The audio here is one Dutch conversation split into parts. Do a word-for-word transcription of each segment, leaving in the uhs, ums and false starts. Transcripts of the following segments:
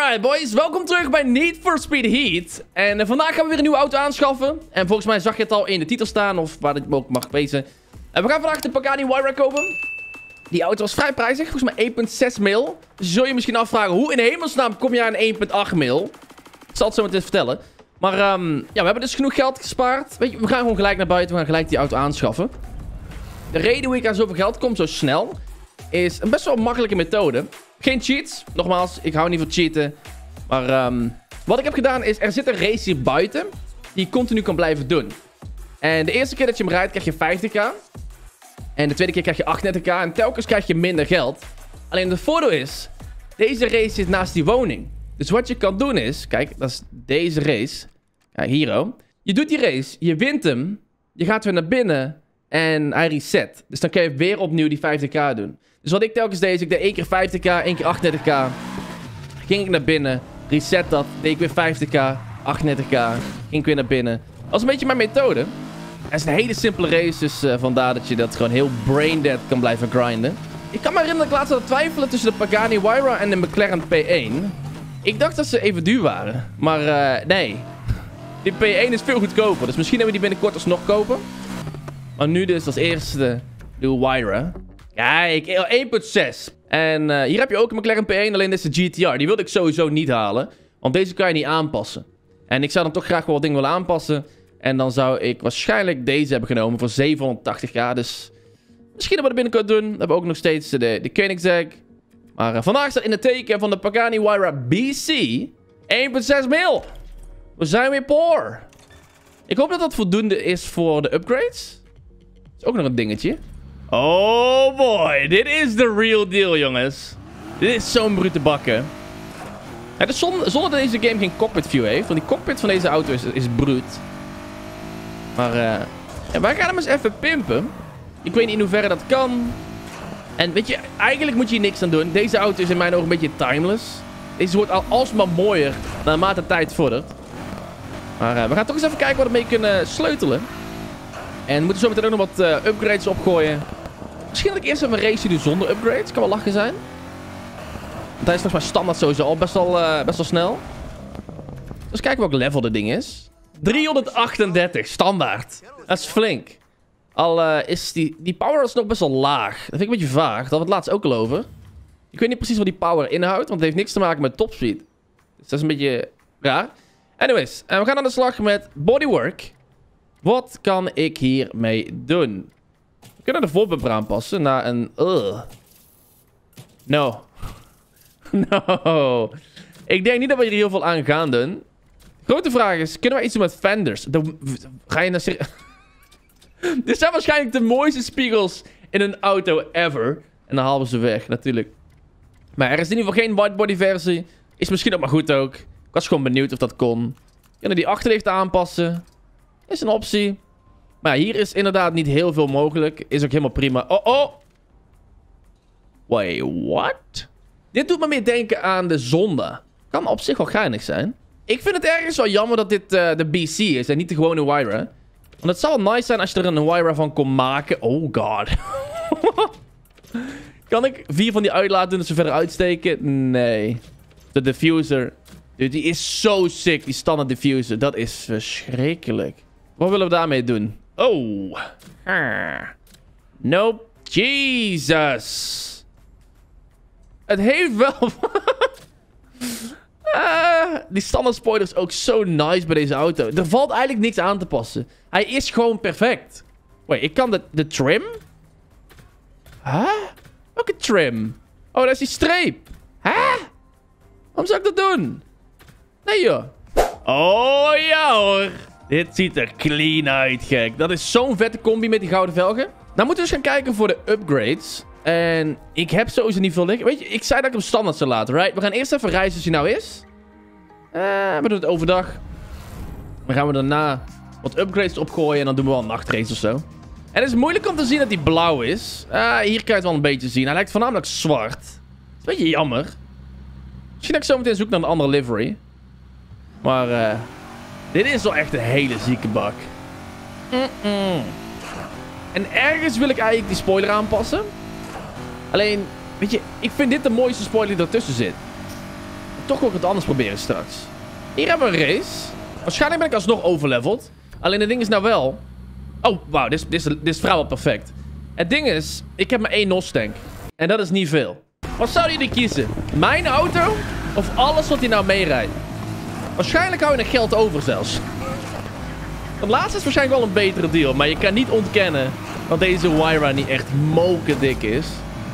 Alright boys, welkom terug bij Need for Speed Heat. En uh, vandaag gaan we weer een nieuwe auto aanschaffen. En volgens mij zag je het al in de titel staan, of waar het ook mag wezen. En we gaan vandaag de Pagani Huayra kopen. Die auto was vrij prijzig, volgens mij één komma zes mil. Dus je zul je misschien afvragen, hoe in de hemelsnaam kom je aan één komma acht mil? Ik zal het zo meteen vertellen. Maar um, ja, we hebben dus genoeg geld gespaard. Weet je, we gaan gewoon gelijk naar buiten, we gaan gelijk die auto aanschaffen. De reden hoe ik aan zoveel geld kom, zo snel, is een best wel makkelijke methode. Geen cheats. Nogmaals, ik hou niet van cheaten. Maar um, wat ik heb gedaan is, er zit een race hier buiten die je continu kan blijven doen. En de eerste keer dat je hem rijdt, krijg je vijftig k. En de tweede keer krijg je achtendertig k. En telkens krijg je minder geld. Alleen het voordeel is, deze race zit naast die woning. Dus wat je kan doen is, kijk, dat is deze race. Kijk, hier oh. Je doet die race, je wint hem, je gaat weer naar binnen en hij reset. Dus dan kun je weer opnieuw die vijftig k doen. Dus wat ik telkens deed, is ik deed één keer vijftig k, één keer achtendertig k. Ging ik naar binnen, reset dat, deed ik weer vijftig k, achtendertig k, ging ik weer naar binnen. Dat was een beetje mijn methode. Het is een hele simpele race, dus uh, vandaar dat je dat gewoon heel braindead kan blijven grinden. Ik kan me herinneren dat ik laatst had twijfelen tussen de Pagani Huayra en de McLaren P één. Ik dacht dat ze even duur waren, maar uh, nee. Die P één is veel goedkoper, dus misschien hebben we die binnenkort alsnog kopen. Maar nu dus als eerste de Huayra. Kijk, één komma zes. En uh, hier heb je ook een McLaren P één, alleen dit is de G T R. Die wilde ik sowieso niet halen, want deze kan je niet aanpassen. En ik zou dan toch graag wel wat dingen willen aanpassen. En dan zou ik waarschijnlijk deze hebben genomen voor zevenhonderdtachtig k. Dus misschien dat we het binnenkort doen. Dan hebben we ook nog steeds de, de Koenigsegg. Maar uh, vandaag staat in het teken van de Pagani Huayra B C één komma zes mil. We zijn weer poor. Ik hoop dat dat voldoende is voor de upgrades. Dat is ook nog een dingetje. Oh boy, dit is de real deal, jongens. Dit is zo'n brute bakken. Ja, dus zonder, zonder dat deze game geen cockpit view heeft. Want die cockpit van deze auto is, is bruut. Maar uh, ja, wij gaan hem eens even pimpen. Ik weet niet in hoeverre dat kan. En weet je, eigenlijk moet je hier niks aan doen. Deze auto is in mijn ogen een beetje timeless. Deze wordt al alsmaar mooier naarmate de tijd vordert. Maar uh, we gaan toch eens even kijken wat we mee kunnen sleutelen. En we moeten zo meteen ook nog wat uh, upgrades opgooien. Misschien dat ik eerst even een race doe zonder upgrades. Kan wel lachen zijn. Want hij is volgens mij standaard sowieso al best wel, uh, best wel snel. Dus kijken welk level dit ding is. driehonderdachtendertig, standaard. Dat is flink. Al uh, is die, die power is nog best wel laag. Dat vind ik een beetje vaag. Daar hadden we het laatst ook al over. Ik weet niet precies wat die power inhoudt. Want het heeft niks te maken met topspeed. Dus dat is een beetje raar. Anyways, en we gaan aan de slag met bodywork. Wat kan ik hiermee doen? We kunnen de voorbumper aanpassen naar een... Uh. No. No. Ik denk niet dat we hier heel veel aan gaan doen. Grote vraag is, kunnen we iets doen met fenders? De, ga je naar... Dit zijn waarschijnlijk de mooiste spiegels in een auto ever. En dan halen we ze weg, natuurlijk. Maar er is in ieder geval geen whitebody versie. Is misschien ook maar goed ook. Ik was gewoon benieuwd of dat kon. Kunnen die achterlichten aanpassen? Is een optie. Maar ja, hier is inderdaad niet heel veel mogelijk. Is ook helemaal prima. Oh, oh. Wait, what? Dit doet me meer denken aan de Zonda. Kan op zich wel geinig zijn. Ik vind het ergens wel jammer dat dit uh, de B C is en niet de gewone Huayra. Want het zou wel nice zijn als je er een Huayra van kon maken. Oh god. Kan ik vier van die uitlaten doen dat ze verder uitsteken? Nee. De diffuser. Dude, die is zo sick, die standaard diffuser. Dat is verschrikkelijk. Wat willen we daarmee doen? Oh. Nope. Jesus. Het heeft wel... uh, die standaard spoiler is ook zo nice bij deze auto. Er valt eigenlijk niks aan te passen. Hij is gewoon perfect. Wait, ik kan de, de trim? Huh? Welke trim? Oh, dat is die streep. Huh? Waarom zou ik dat doen? Nee, joh. Oh, ja, hoor. Dit ziet er clean uit, gek. Dat is zo'n vette combi met die gouden velgen. Nou moeten we eens gaan kijken voor de upgrades. En ik heb sowieso niet veel liggen. Weet je, ik zei dat ik hem standaard zou laten, right? We gaan eerst even reizen als hij nou is. Uh, we doen het overdag. Dan gaan we daarna wat upgrades opgooien. En dan doen we wel een nachtrace of zo. En het is moeilijk om te zien dat hij blauw is. Uh, hier kan je het wel een beetje zien. Hij lijkt voornamelijk zwart. Dat is een beetje jammer. Misschien dat ik zo meteen zoek naar een andere livery. Maar uh, dit is wel echt een hele zieke bak. Mm -mm. En ergens wil ik eigenlijk die spoiler aanpassen. Alleen, weet je, ik vind dit de mooiste spoiler die ertussen zit. toch ook wat anders proberen straks. Hier hebben we een race. Waarschijnlijk ben ik alsnog overleveld. Alleen het ding is nou wel... Oh, wauw. Dit, dit, dit is vrijwel perfect. Het ding is, ik heb maar één N O S-tank. En dat is niet veel. Wat zouden jullie kiezen? Mijn auto? Of alles wat hij nou meerijdt? Waarschijnlijk hou je nog geld over zelfs. Het laatste is waarschijnlijk wel een betere deal. Maar je kan niet ontkennen dat deze Huayra niet echt mokerdik is.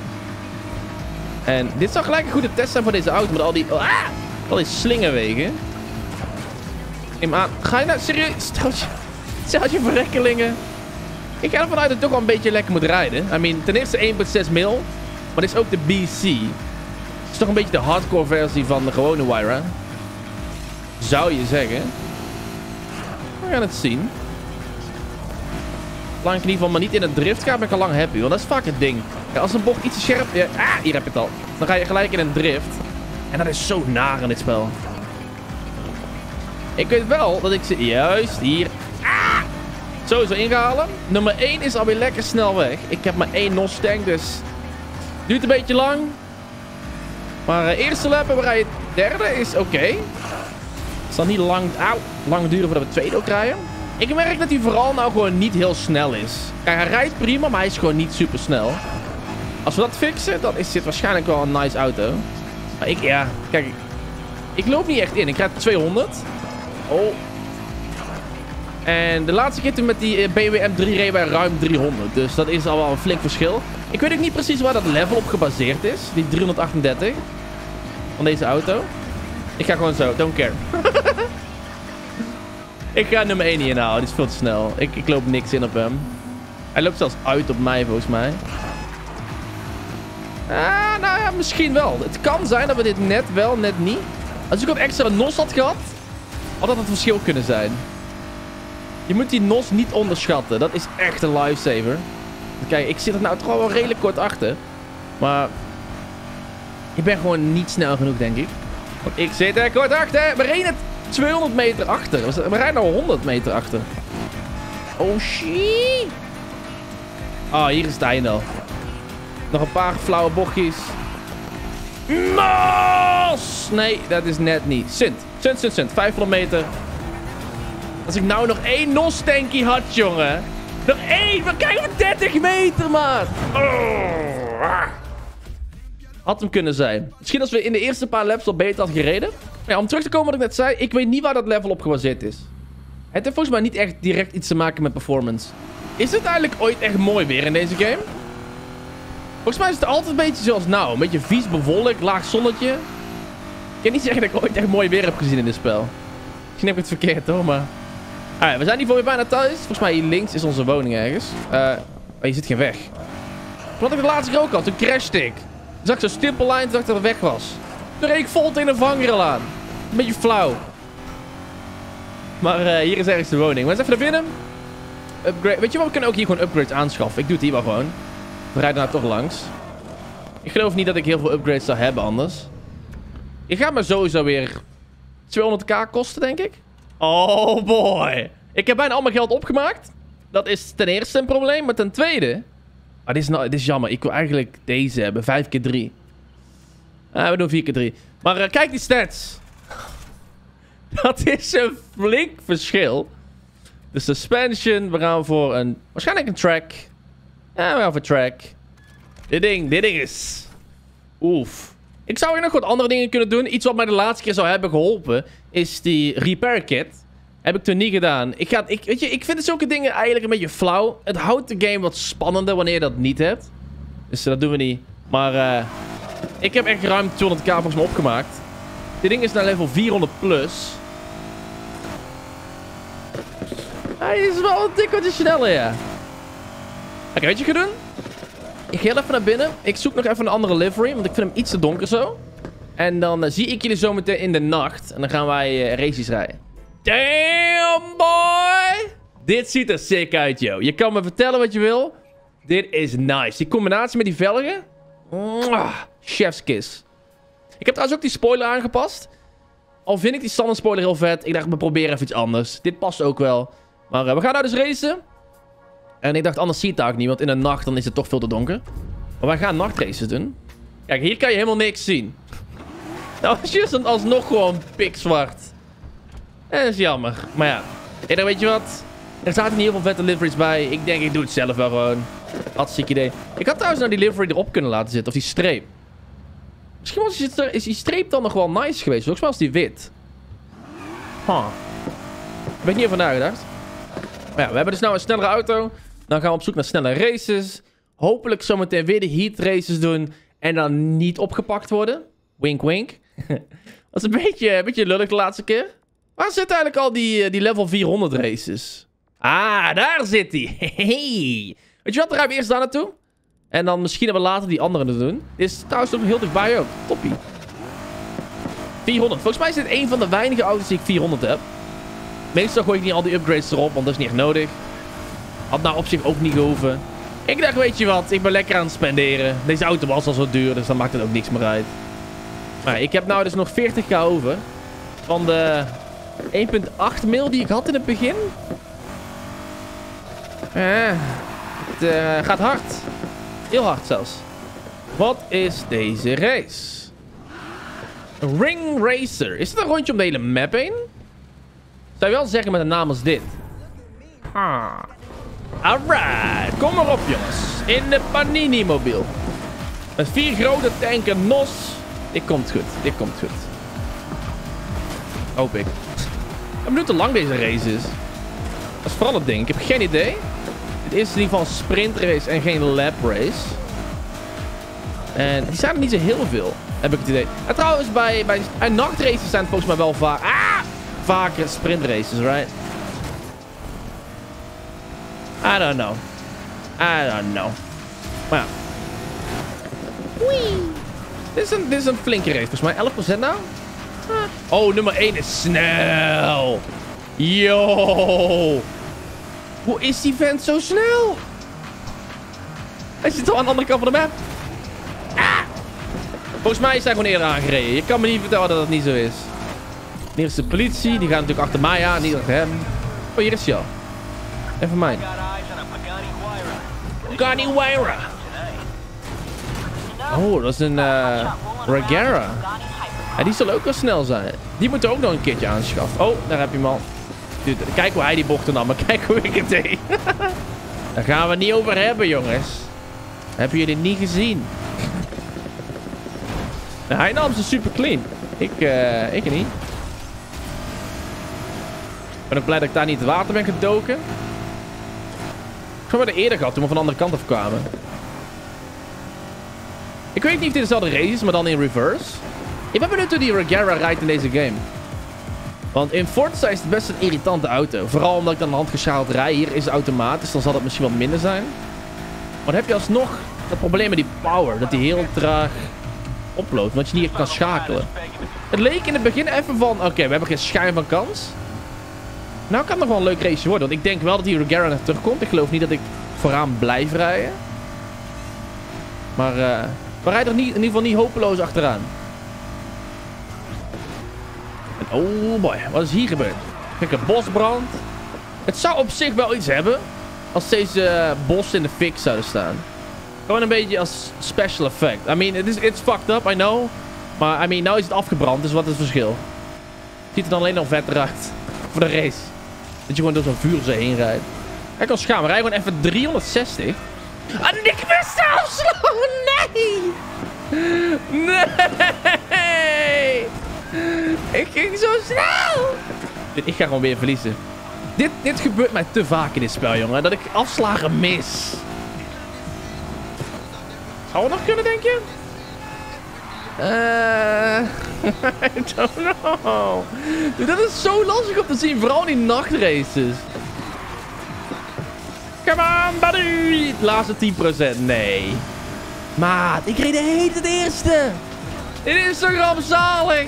En dit zou gelijk een goede test zijn voor deze auto. Met al die... Ah, al die slingerwegen. Neem aan. Ga je nou serieus... Stel je verrekkelingen. Ik ga ervan uit dat het toch wel een beetje lekker moet rijden. I mean, ten eerste één komma zes mil. Maar dit is ook de B C. Het is toch een beetje de hardcore versie van de gewone Huayra. Zou je zeggen. We gaan het zien. Lang in ieder geval maar niet in een drift gaat, ben ik al lang happy. Want dat is vaak het ding. Ja, als een bocht iets te scherp... Ja, ah, hier heb je het al. Dan ga je gelijk in een drift. En dat is zo naar in dit spel. Ik weet wel dat ik ze juist hier... Ah, sowieso ingehalen. Nummer één is alweer lekker snel weg. Ik heb maar één N O S-tank, dus... Duurt een beetje lang. Maar uh, eerste lap en we rijden derde is oké. Okay. Het zal niet lang, auw, lang duren voordat we tweede ook krijgen. Ik merk dat hij vooral nou gewoon niet heel snel is. Kijk, hij rijdt prima, maar hij is gewoon niet super snel. Als we dat fixen, dan is dit waarschijnlijk wel een nice auto. Maar ik, ja, kijk. Ik, ik loop niet echt in. Ik rijd tweehonderd. Oh. En de laatste keer toen met die B M W M drie reden wij ruim driehonderd. Dus dat is al wel een flink verschil. Ik weet ook niet precies waar dat level op gebaseerd is. Die driehonderdachtendertig. Van deze auto. Ik ga gewoon zo. Don't care. Ik ga nummer één hier nou. Die is veel te snel. Ik, ik loop niks in op hem. Hij loopt zelfs uit op mij volgens mij. Ah, nou ja, misschien wel. Het kan zijn dat we dit net wel, net niet. Als ik wat extra N O S had gehad, had dat het verschil kunnen zijn. Je moet die N O S niet onderschatten. Dat is echt een lifesaver. Kijk, ik zit er nou toch wel redelijk kort achter. Maar ik ben gewoon niet snel genoeg, denk ik. Want ik zit er kort achter. We rijden tweehonderd meter achter. We rijden nou honderd meter achter. Oh, shit. Ah, oh, hier is het einde al. Nog een paar flauwe bochtjes. Mos! Nee, dat is net niet. Sint. Sint, Sint, Sint. vijfhonderd meter. Als ik nou nog één N O S-tankie had, jongen. Nog één. We krijgen dertig meter, maat. Oh. Had hem kunnen zijn. Misschien als we in de eerste paar laps al beter had gereden. Ja, om terug te komen wat ik net zei. Ik weet niet waar dat level op gebaseerd is. Het heeft volgens mij niet echt direct iets te maken met performance. Is het eigenlijk ooit echt mooi weer in deze game? Volgens mij is het altijd een beetje zoals nou. Een beetje vies, bewolkt, laag zonnetje. Ik kan niet zeggen dat ik ooit echt mooi weer heb gezien in dit spel. Misschien heb ik het verkeerd hoor, maar... Alright, we zijn hier voor weer bijna thuis. Volgens mij hier links is onze woning ergens. Uh, oh, hier zit geen weg. Wat ik de laatste keer ook had, toen crashte ik. Toen zag ik zo'n stippellijn, toen dacht ik dat het weg was. Toen reed ik vol tegen een vangrail aan. Een beetje flauw. Maar uh, hier is ergens de woning. We eens even naar binnen. Upgrade. Weet je wat, we kunnen ook hier gewoon upgrades aanschaffen. Ik doe het hier wel gewoon. We rijden nou toch langs. Ik geloof niet dat ik heel veel upgrades zou hebben anders. Je gaat me sowieso weer tweehonderd k kosten, denk ik. Oh boy. Ik heb bijna al mijn geld opgemaakt. Dat is ten eerste een probleem. Maar ten tweede... Ah, dit is, nou, dit is jammer. Ik wil eigenlijk deze hebben. vijf keer drie. Ah, we doen vier keer drie. Maar uh, kijk die stats. Dat is een flink verschil. De suspension. We gaan voor een... Waarschijnlijk een track. Ja, we gaan voor track. Dit ding. Dit ding is... Oef. Ik zou hier nog wat andere dingen kunnen doen. Iets wat mij de laatste keer zou hebben geholpen. Is die repair kit. Heb ik toen niet gedaan. Ik, ga, ik, weet je, ik vind zulke dingen eigenlijk een beetje flauw. Het houdt de game wat spannender wanneer je dat niet hebt. Dus dat doen we niet. Maar uh, ik heb echt ruim tweehonderd k volgens mij opgemaakt. Dit ding is naar level vierhonderd plus. Hij is wel een tikkeltje sneller, ja. Oké, okay, weet je wat ik ga doen? Ik ga heel even naar binnen. Ik zoek nog even een andere livery, want ik vind hem iets te donker zo. En dan uh, zie ik jullie zo meteen in de nacht. En dan gaan wij uh, races rijden. Damn, boy! Dit ziet er sick uit, joh. Je kan me vertellen wat je wil. Dit is nice. Die combinatie met die velgen. Mwah, chef's kiss. Ik heb trouwens ook die spoiler aangepast. Al vind ik die standaard spoiler heel vet. Ik dacht, we proberen even iets anders. Dit past ook wel. Maar uh, we gaan nou dus racen. En ik dacht, anders zie je het eigenlijk niet. Want in de nacht dan is het toch veel te donker. Maar wij gaan nachtraces doen. Kijk, hier kan je helemaal niks zien. Nou was je dan alsnog gewoon pikzwart. Dat is jammer. Maar ja, hey, dan weet je wat? Er zaten niet heel veel vette liveries bij. Ik denk, ik doe het zelf wel gewoon. Hartstikke idee. Ik had trouwens nou die livery erop kunnen laten zitten. Of die streep. Misschien was die, is die streep dan nog wel nice geweest. Volgens mij was die wit. Huh. Ik ben niet even nagedacht. Maar ja, we hebben dus nou een snellere auto. Dan gaan we op zoek naar snelle races. Hopelijk zometeen weer de heat races doen. En dan niet opgepakt worden. Wink, wink. Dat is een beetje, een beetje lullig de laatste keer. Waar zitten eigenlijk al die, die level vierhonderd races? Ah, daar zit hij. Hey. Weet je wat, dan gaan we eerst daar naartoe. En dan misschien hebben we later die andere te doen. Dit is trouwens ook heel dichtbij ook. Toppie. vierhonderd. Volgens mij is dit een van de weinige auto's die ik vierhonderd heb. Meestal gooi ik niet al die upgrades erop, want dat is niet echt nodig. Had nou op zich ook niet gehoeven. Ik dacht, weet je wat, ik ben lekker aan het spenderen. Deze auto was al zo duur, dus dan maakt het ook niks meer uit. Maar ik heb nou dus nog veertig k over. Van de één komma acht mil die ik had in het begin. Eh, het uh, gaat hard. Heel hard zelfs. Wat is deze race? Ring Racer. Is het een rondje om de hele map heen? Zou je wel zeggen met een naam als dit? Ah. Alright. Kom maar op, jongens. In de Panini-mobiel. Met vier grote tanken N O S. Dit komt goed. Dit komt goed. Hoop ik. Ik ben benieuwd hoe lang deze race is. Dat is vooral het ding. Ik heb geen idee. Dit is in ieder geval een sprintrace en geen lap race. En die zijn er niet zo heel veel, heb ik het idee. En trouwens, bij, bij en nachtraces zijn het volgens mij wel vaak... Ah! Vaker sprintraces, right? I don't know. I don't know. Maar ja. Wee. Dit is een, dit is een flinke race, volgens mij. elf procent nou? Ah. Oh, nummer één is snel. Yo. Hoe is die vent zo snel? Hij zit al aan de andere kant van de map. Ah. Volgens mij is hij gewoon eerder aangereden. Je kan me niet vertellen dat dat niet zo is. Hier is de politie. Die gaat natuurlijk achter mij aan. Niet achter hem. Oh, hier is hij al. Even mij. Pagani Huayra. Oh, dat is een uh, Regera. Ja, die zal ook wel snel zijn. Die moet ook nog een keertje aanschaffen. Oh, daar heb je hem al. Dude, kijk hoe hij die bochten nam. Maar kijk hoe ik het deed. Daar gaan we het niet over hebben, jongens. Hebben jullie niet gezien? Nou, hij nam ze super clean. Ik, uh, ik niet. Ik ben ook blij dat ik daar niet in het water ben gedoken. Ik heb het eerder gehad toen we van de andere kant af kwamen. Ik weet niet of dit dezelfde race is, maar dan in reverse. Ik ben benieuwd hoe die Regera rijdt in deze game. Want in Forza is het best een irritante auto. Vooral omdat ik dan handgeschaald rij. Hier is het automatisch, dan zal het misschien wat minder zijn. Maar dan heb je alsnog dat probleem met die power. Dat die heel traag oploopt, want je niet echt kan schakelen. Het leek in het begin even van... Oké, okay, we hebben geen schijn van kans. Nou kan het nog wel een leuk race worden. Want ik denk wel dat die Regera nog terugkomt. Ik geloof niet dat ik vooraan blijf rijden. Maar uh, we rijden er niet, in ieder geval niet hopeloos achteraan. En oh boy, wat is hier gebeurd? Kijk, een bosbrand. Het zou op zich wel iets hebben. Als deze uh, bos in de fik zouden staan. Gewoon een beetje als special effect. I mean, it is, it's fucked up, I know. Maar I mean, nou is het afgebrand. Dus wat is het verschil? Ziet er dan alleen nog vetter uit. Voor de race. Dat je gewoon door zo'n vuurzee heen rijdt. Kijk, als schaam. We rijden gewoon even driehonderdzestig. Ah, ik wist afslag! Nee! Nee! Ik ging zo snel! Ik ga gewoon weer verliezen. Dit, dit gebeurt mij te vaak in dit spel, jongen. Dat ik afslagen mis. Zou het nog kunnen, denk je? Uh, I don't know. Dude, dat is zo lastig om te zien. Vooral in nachtraces. Come on, buddy. Het laatste tien procent. Nee. Maat, ik reed de hele tijd eerste. Dit is zo rampzalig.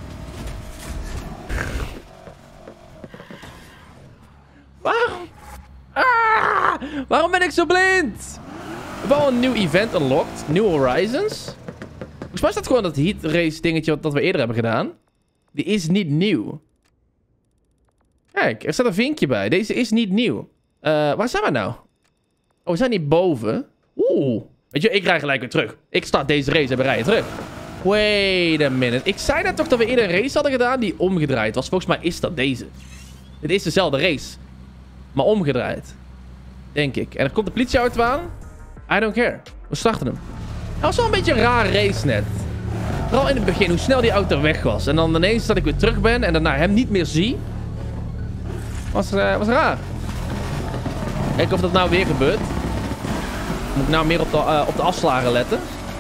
Waarom? Ah, waarom ben ik zo blind? We hebben al een nieuw event unlocked. New Horizons. Volgens mij staat gewoon dat heat race dingetje dat we eerder hebben gedaan. Die is niet nieuw. Kijk, er staat een vinkje bij. Deze is niet nieuw. Uh, waar zijn we nou? Oh, we zijn hier boven. Oeh. Weet je, ik rij gelijk weer terug. Ik start deze race en we rijden terug. Wait a minute. Ik zei net toch dat we eerder een race hadden gedaan die omgedraaid was. Volgens mij is dat deze. Dit is dezelfde race. Maar omgedraaid. Denk ik. En er komt de politieauto aan. I don't care. We starten hem. Dat was wel een beetje een raar race net. Vooral in het begin. Hoe snel die auto weg was. En dan ineens dat ik weer terug ben. En daarna hem niet meer zie. Was, uh, was raar. Kijken of dat nou weer gebeurt. Moet ik nou meer op de, uh, op de afslagen letten.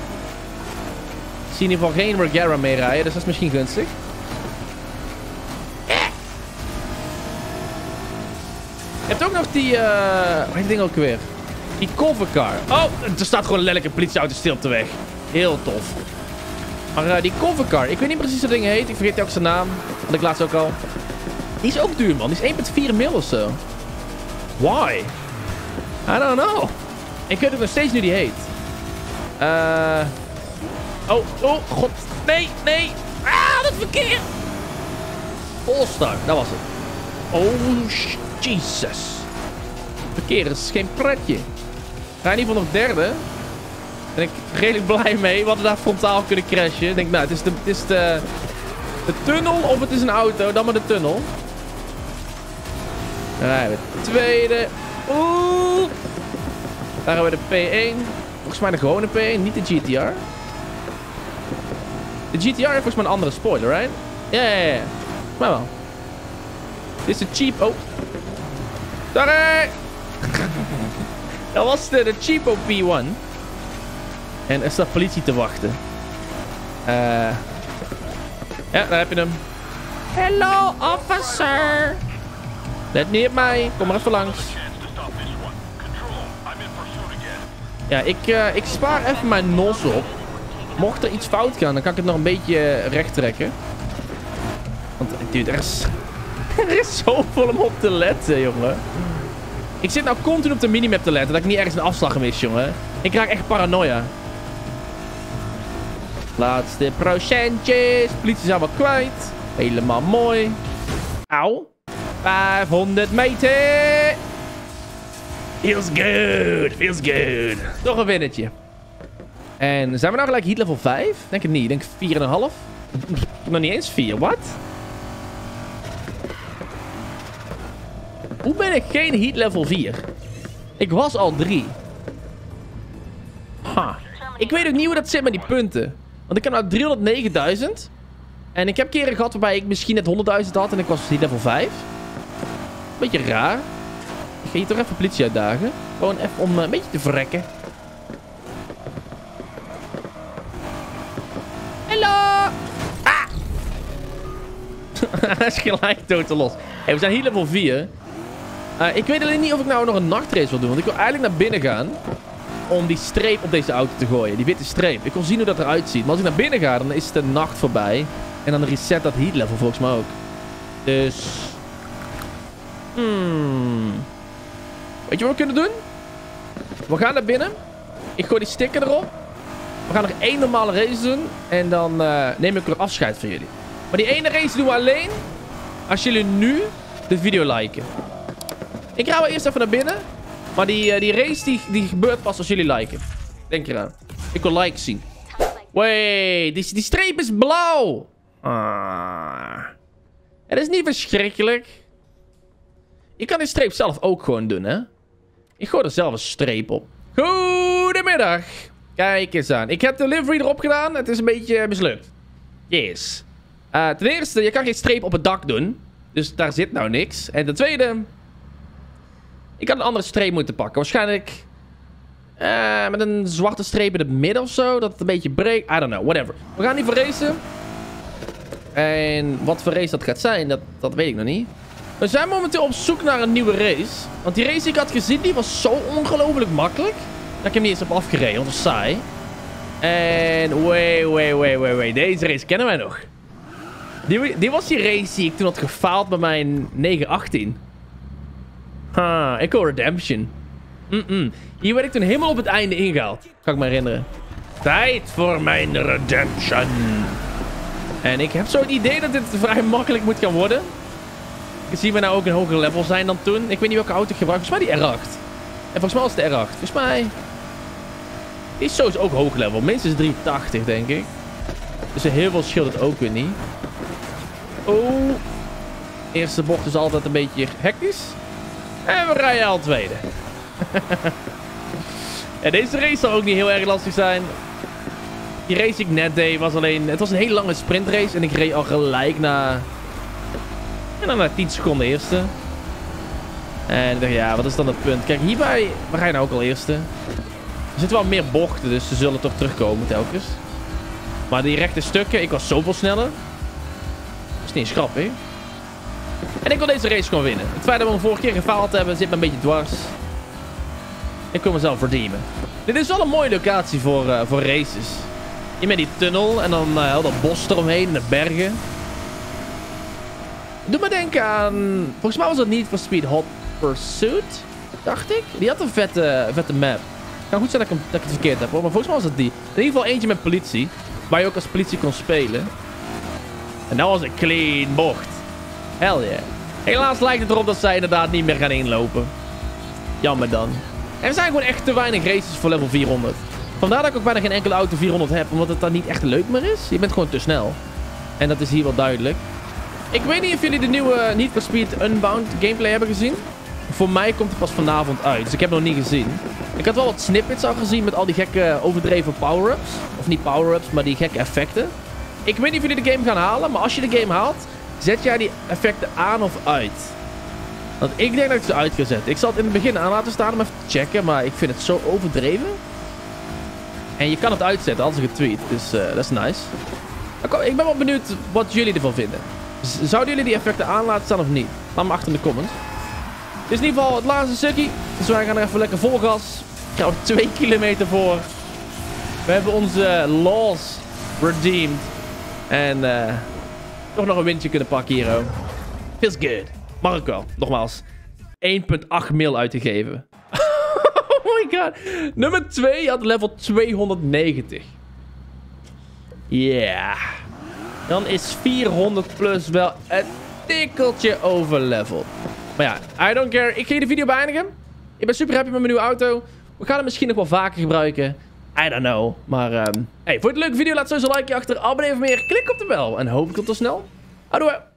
Ik zie in ieder geval geen Regera mee rijden. Dus dat is misschien gunstig. Je hebt ook nog die... Uh, hoe heet die ding ook weer? Die covercar. Oh, er staat gewoon letterlijk een politieauto stil op de weg. Heel tof. Maar uh, die covercar. Ik weet niet precies hoe dat ding heet. Ik vergeet ook zijn naam. Had ik laatst ook al. Die is ook duur, man. Die is één komma vier mil of zo. Why? I don't know. Ik weet ook nog steeds nu die heet. Uh... Oh, oh, god. Nee, nee. Ah, dat verkeer. Polestar, dat was het. Oh, Jesus. Verkeer is geen pretje. Ga in ieder geval nog derde. Daar ben ik redelijk blij mee. We hadden daar frontaal kunnen crashen. Ik denk, nou, het is de, het is de, de tunnel of het is een auto. Dan maar de tunnel. Daar rijden we de tweede. Oeh. Daar hebben we de P één. Volgens mij de gewone P één, niet de G T R. De G T R heeft volgens mij een andere spoiler, right? Ja, ja, ja. Maar wel. Dit is de cheap... Oh. Sorry! Dat was de, de cheapo P één. En er staat politie te wachten. Uh, ja, daar heb je hem. Hello, officer. Let niet op mij. Kom maar even langs. Ja, ik, uh, ik spaar even mijn nos op. Mocht er iets fout gaan, dan kan ik het nog een beetje recht trekken. Want, dude, er is... Er is zoveel om op te letten, jongen. Ik zit nou continu op de minimap te letten. Dat ik niet ergens een afslag mis, jongen. Ik raak echt paranoia. Laatste procentjes. Politie zijn wel kwijt. Helemaal mooi. Auw. vijfhonderd meter. Feels good. Feels good. Toch een winnetje. En zijn we nou gelijk heat level vijf? Denk het niet. Ik denk vier komma vijf. Nog niet eens vier. Wat? Hoe ben ik geen heat level vier? Ik was al drie. Ha. Ik weet ook niet hoe dat zit met die punten. Want ik heb nou driehonderdnegenduizend. En ik heb keren gehad waarbij ik misschien net honderdduizend had. En ik was heat level vijf. Beetje raar. Ik ga hier toch even politie uitdagen. Gewoon even om uh, een beetje te verrekken. Hallo! Ah! Hij is gelijk dood te los. Hey, we zijn heat level vier. Uh, ik weet alleen niet of ik nou nog een nachtrace wil doen. Want ik wil eigenlijk naar binnen gaan. Om die streep op deze auto te gooien. Die witte streep. Ik wil zien hoe dat eruit ziet. Maar als ik naar binnen ga, dan is de nacht voorbij. En dan reset dat heat level volgens mij ook. Dus... Hmm... Weet je wat we kunnen doen? We gaan naar binnen. Ik gooi die sticker erop. We gaan nog één normale race doen. En dan uh, neem ik er afscheid van jullie. Maar die ene race doen we alleen als jullie nu de video liken. Ik ga wel eerst even naar binnen. Maar die, uh, die race die, die gebeurt pas als jullie liken. Denk eraan. Ik wil likes zien. Wait, die, die streep is blauw. Ah. Het is niet verschrikkelijk. Je kan die streep zelf ook gewoon doen, hè? Ik gooi er zelf een streep op. Goedemiddag. Kijk eens aan. Ik heb de livery erop gedaan. Het is een beetje mislukt. Yes. Uh, ten eerste, je kan geen streep op het dak doen. Dus daar zit nou niks. En ten tweede... Ik had een andere streep moeten pakken. Waarschijnlijk... Uh, met een zwarte streep in het midden of zo. Dat het een beetje breekt. I don't know. Whatever. We gaan niet voor racen. En wat voor race dat gaat zijn, dat, dat weet ik nog niet. We zijn momenteel op zoek naar een nieuwe race. Want die race die ik had gezien, die was zo ongelooflijk makkelijk. Dat ik hem niet eens heb afgereden, want dat was saai. En wait, wait, wait, wait, wait. Deze race kennen wij nog. Die, die was die race die ik toen had gefaald bij mijn negen achttien. Ha, ik hoor Redemption. Mm -mm. Hier werd ik toen helemaal op het einde ingehaald. Kan ik me herinneren. Tijd voor mijn Redemption. En ik heb zo'n idee dat dit vrij makkelijk moet gaan worden. Zien we nou ook een hoger level zijn dan toen. Ik weet niet welke auto ik gebruik. Volgens mij die R acht. En volgens mij was het de R acht. Volgens mij... Die is sowieso ook hoog level. Minstens driehonderdtachtig, denk ik. Dus heel veel scheelt het ook weer niet. Oh. Eerste bocht is altijd een beetje hectisch. En we rijden al tweede. En deze race zal ook niet heel erg lastig zijn. Die race die ik net deed was alleen... Het was een hele lange sprintrace. En ik reed al gelijk na... En dan na tien seconden eerste. En ik dacht, ja, wat is dan het punt? Kijk, hierbij... We rijden nou ook al eerste. Er zitten wel meer bochten, dus ze zullen toch terugkomen telkens. Maar die rechte stukken, ik was zoveel sneller. Dat is niet eens grappig. En ik wil deze race gewoon winnen. Het feit dat we hem vorige keer gefaald hebben, zit me een beetje dwars. Ik wil mezelf redeemen. Dit is wel een mooie locatie voor, uh, voor races. Hier met die tunnel en dan uh, al dat bos eromheen en de bergen. Doe me denken aan... Volgens mij was dat niet voor Speed Hot Pursuit, dacht ik. Die had een vette, vette map. Het kan goed zijn dat ik, hem, dat ik het verkeerd heb, hoor. Maar volgens mij was het die. In ieder geval eentje met politie. Waar je ook als politie kon spelen. En dat was een clean bocht. Hell yeah. Helaas lijkt het erop dat zij inderdaad niet meer gaan inlopen. Jammer dan. En er zijn gewoon echt te weinig races voor level vierhonderd. Vandaar dat ik ook bijna geen enkele auto vierhonderd heb. Omdat het dan niet echt leuk meer is. Je bent gewoon te snel. En dat is hier wel duidelijk. Ik weet niet of jullie de nieuwe Need for Speed Unbound gameplay hebben gezien. Voor mij komt het pas vanavond uit. Dus ik heb het nog niet gezien. Ik had wel wat snippets al gezien met al die gekke overdreven power-ups. Of niet power-ups, maar die gekke effecten. Ik weet niet of jullie de game gaan halen. Maar als je de game haalt, zet jij die effecten aan of uit? Want ik denk dat ik ze uit ga zetten. Ik zal het in het begin aan laten staan om even te checken. Maar ik vind het zo overdreven. En je kan het uitzetten als ik het tweet. Dus uh, dat is nice. Ik ben wel benieuwd wat jullie ervan vinden. Zouden jullie die effecten aan laten staan of niet? Laat me achter in de comments. Dit is in ieder geval het laatste stukje. Dus wij gaan er even lekker vol gas. Ik ga er twee kilometer voor. We hebben onze laws redeemed. En uh, toch nog een windje kunnen pakken hier. Oh. Feels good. Mag ik wel. Nogmaals. één komma acht mil uit te geven. Oh my god. Nummer twee had level tweehonderdnegentig. Yeah. Dan is vierhonderd plus wel een tikkeltje overleveld. Maar ja, I don't care. Ik ga hier de video beëindigen. Ik ben super happy met mijn nieuwe auto. We gaan het misschien nog wel vaker gebruiken. I don't know. Maar, um, hey, vond je het een leuke video? Laat sowieso een likeje achter. Abonneer voor meer. Klik op de bel. En hopelijk tot snel. Houdoe.